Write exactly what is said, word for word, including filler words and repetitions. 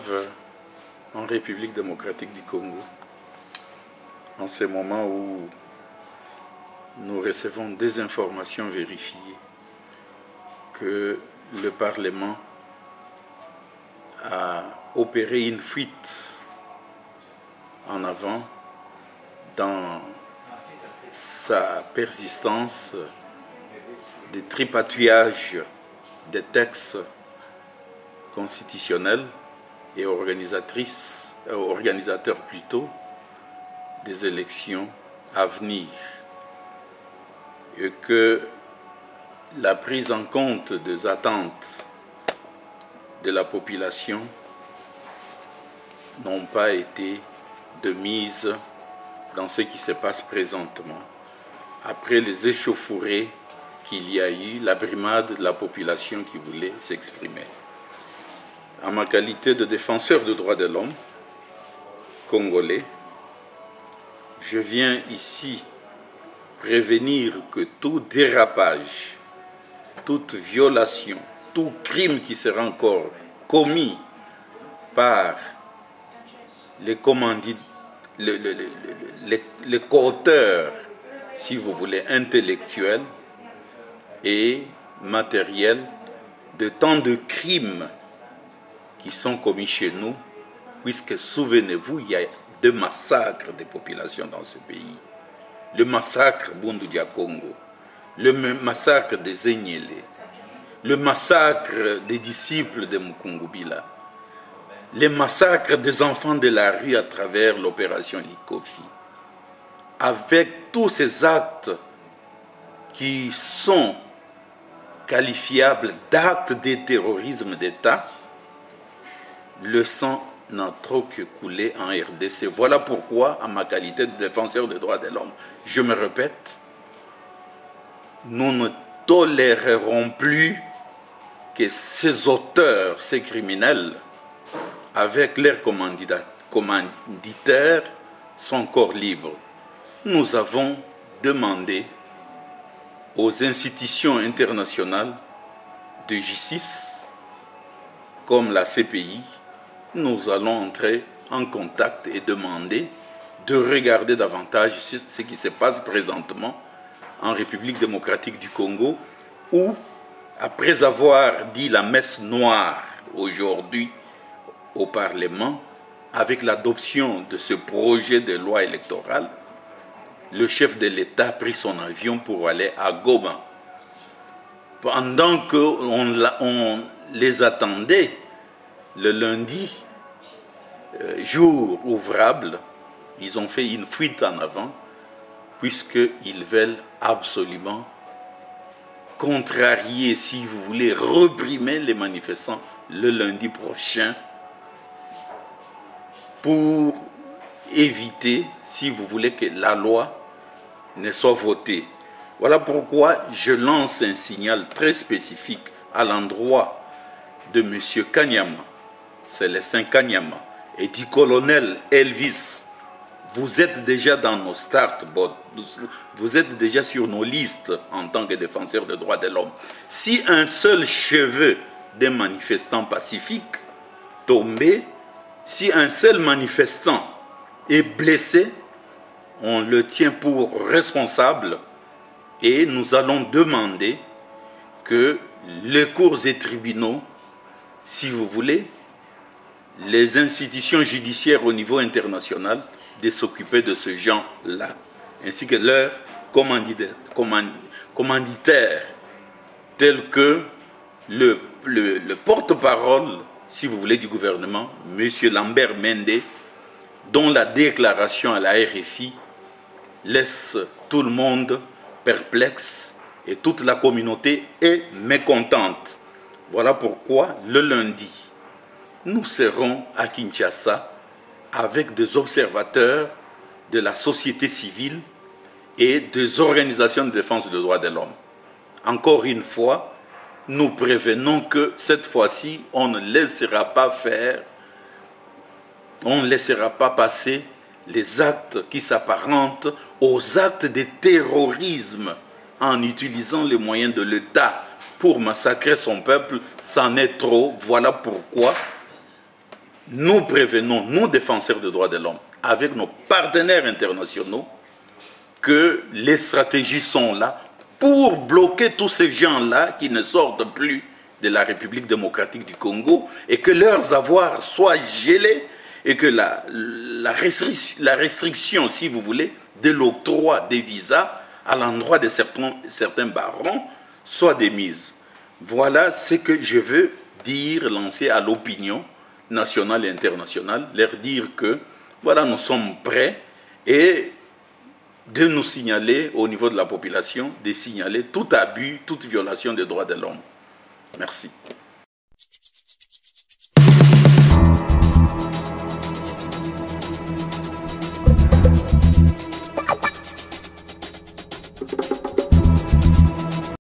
grave en République démocratique du Congo, en ce moment où nous recevons des informations vérifiées que le Parlement a opéré une fuite en avant dans sa persistance de tripatouillage des textes constitutionnels et organisatrices, euh, organisateurs plutôt, des élections à venir. Et que la prise en compte des attentes de la population n'ont pas été de mise dans ce qui se passe présentement, après les échauffourées qu'il y a eu, la brimade de la population qui voulait s'exprimer. En ma qualité de défenseur des droits de l'homme congolais, je viens ici prévenir que tout dérapage, toute violation, tout crime qui sera encore commis par les commanditaires, les, les, les, les, les co-auteurs, si vous voulez, intellectuels et matériels de tant de crimes qui sont commis chez nous, puisque souvenez-vous, il y a deux massacres des populations dans ce pays. Le massacre Bundu Dia Congo, le massacre des Enyele, le massacre des disciples de Mukungubila, les massacres des enfants de la rue à travers l'opération Likofi. Avec tous ces actes qui sont qualifiables d'actes de terrorisme d'État, le sang n'a trop que coulé en R D C. Voilà pourquoi, en ma qualité de défenseur des droits de l'homme, je me répète, nous ne tolérerons plus que ces auteurs, ces criminels, avec leurs commanditaires, sont encore libres. Nous avons demandé aux institutions internationales de justice, comme la C P I, nous allons entrer en contact et demander de regarder davantage ce qui se passe présentement en République démocratique du Congo, où, après avoir dit la messe noire aujourd'hui au Parlement, avec l'adoption de ce projet de loi électorale, le chef de l'État a pris son avion pour aller à Goma. Pendant qu'on on les attendait, le lundi, euh, jour ouvrable, ils ont fait une fuite en avant, puisqu'ils veulent absolument contrarier, si vous voulez, reprimer les manifestants le lundi prochain, pour éviter, si vous voulez, que la loi ne soit votée. Voilà pourquoi je lance un signal très spécifique à l'endroit de M. Kanyama, Célestin Kanyama, et du colonel Elvis. Vous êtes déjà dans nos start-bots, vous êtes déjà sur nos listes en tant que défenseurs des droits de l'homme. Si un seul cheveu d'un manifestant pacifique tombait, si un seul manifestant est blessé, on le tient pour responsable et nous allons demander que les cours et tribunaux, si vous voulez, les institutions judiciaires au niveau international, de s'occuper de ce genre-là, ainsi que leurs commanditaires, commanditaires tels que le, le, le porte-parole, si vous voulez, du gouvernement, M. Lambert Mende, dont la déclaration à la R F I laisse tout le monde perplexe et toute la communauté est mécontente. Voilà pourquoi le lundi, nous serons à Kinshasa avec des observateurs de la société civile et des organisations de défense des droits de l'homme. Encore une fois, nous prévenons que cette fois-ci, on ne laissera pas faire, on ne laissera pas passer les actes qui s'apparentent aux actes de terrorisme en utilisant les moyens de l'État pour massacrer son peuple. C'en est trop. Voilà pourquoi nous prévenons, nous défenseurs des droits de l'homme, avec nos partenaires internationaux, que les stratégies sont là pour bloquer tous ces gens-là qui ne sortent plus de la République démocratique du Congo et que leurs avoirs soient gelés et que la, la, restriction, la restriction, si vous voulez, de l'octroi des visas à l'endroit de certains, certains barons soit démise. Voilà ce que je veux dire, lancer à l'opinion nationale et internationale, leur dire que voilà, nous sommes prêts et de nous signaler au niveau de la population, de signaler tout abus, toute violation des droits de l'homme. Merci. You